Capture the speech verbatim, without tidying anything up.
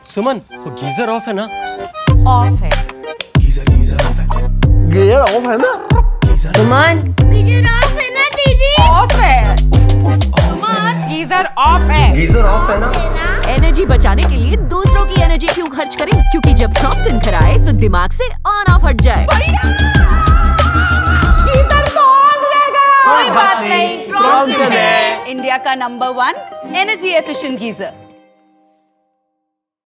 सुमन, वो geyser off है ना? ऑफ है। गीजर गीजर ऑफ है। गीजर ऑफ है ना? सुमन, गीजर ऑफ है ना दीदी? ऑफ है। सुमन, गीजर ऑफ है। गीजर ऑफ है ना? एनर्जी बचाने के लिए दूसरों की एनर्जी क्यों खर्च करें? क्योंकि जब क्रॉम्पटन कराए तो दिमाग से ऑन ऑफ हट जाए। गीजर तो ऑन रह गया। कोई बात नहीं, क्रॉम्पटन है इंडिया का number one energy efficient geyser.